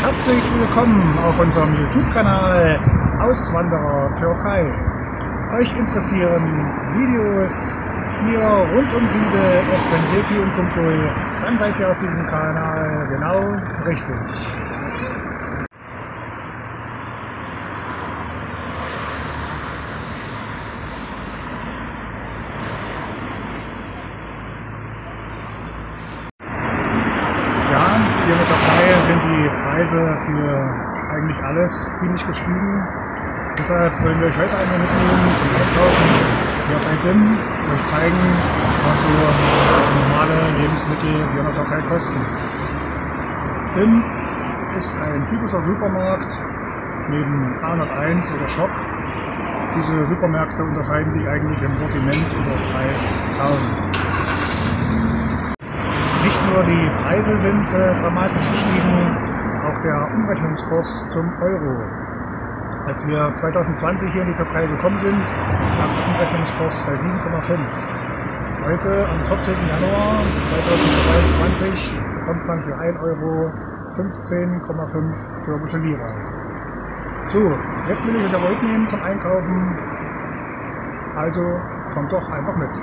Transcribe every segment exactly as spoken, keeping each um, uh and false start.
Herzlich willkommen auf unserem YouTube-Kanal Auswanderer Türkei. Euch interessieren Videos hier rund um Side, Evrenseki und Kumköy, dann seid ihr auf diesem Kanal genau richtig. Hier in der Türkei sind die Preise für eigentlich alles ziemlich gestiegen. Deshalb wollen wir euch heute einmal mitnehmen zum Einkaufen hier bei nimm, euch zeigen, was so normale Lebensmittel hier in der Türkei kosten. nimm ist ein typischer Supermarkt neben A hunderteins oder CHECK. Diese Supermärkte unterscheiden sich eigentlich im Sortiment oder Preis kaum. Nicht nur die Preise sind äh, dramatisch gestiegen, auch der Umrechnungskurs zum Euro. Als wir zweitausendzwanzig hier in die Türkei gekommen sind, lag der Umrechnungskurs bei sieben Komma fünf. Heute, am vierzehnten Januar zweitausendzweiundzwanzig, bekommt man für ein Euro fünfzehn Komma fünf türkische Lira. So, jetzt will ich euch aber mitnehmen zum Einkaufen, also kommt doch einfach mit.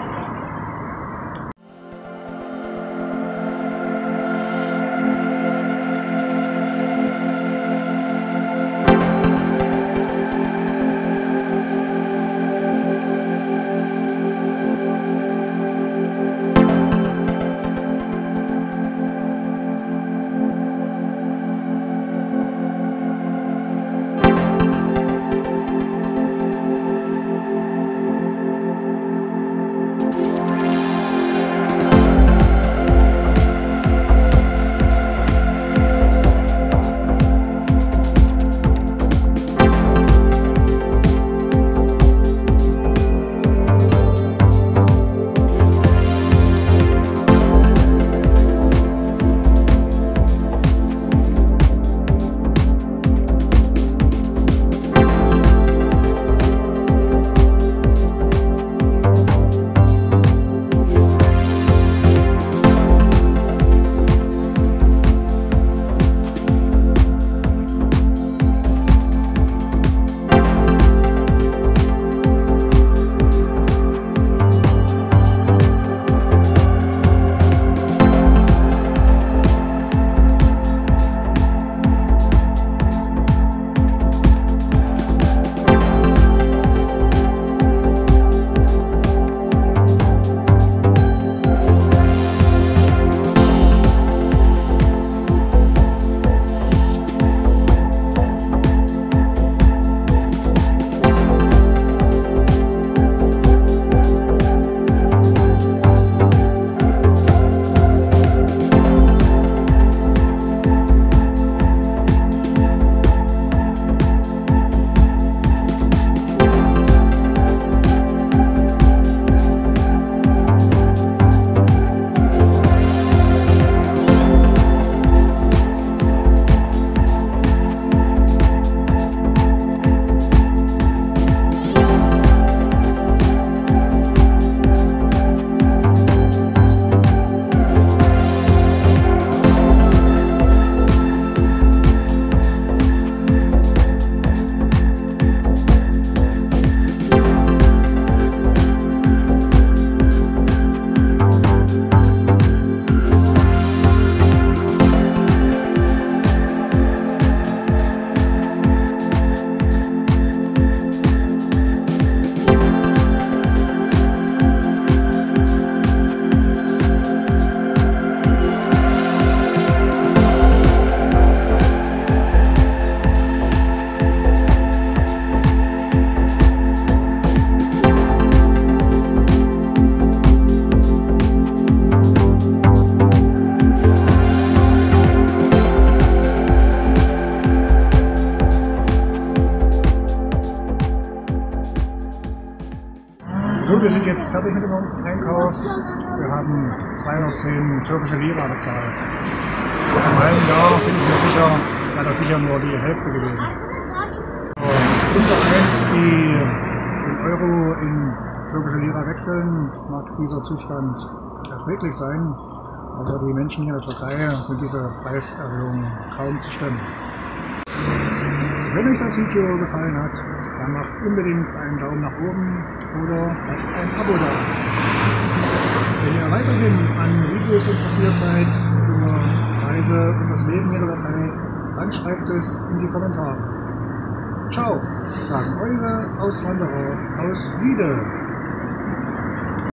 So, wir sind jetzt fertig mit dem Einkauf. Wir haben zweihundertzehn türkische Lira bezahlt. Vor einem halben Jahr bin ich mir sicher, war das sicher nur die Hälfte gewesen. Und unser eins, die den Euro in türkische Lira wechseln, mag dieser Zustand erträglich sein. aber die Menschen hier in der Türkei sind diese Preiserhöhung kaum zu stemmen. Wenn euch das Video gefallen hat, dann macht unbedingt einen Daumen nach oben oder lasst ein Abo da. Wenn ihr weiterhin an Videos interessiert seid über Reise und das Leben hier in der Türkei, dann schreibt es in die Kommentare. Ciao, sagen eure Auswanderer aus Side.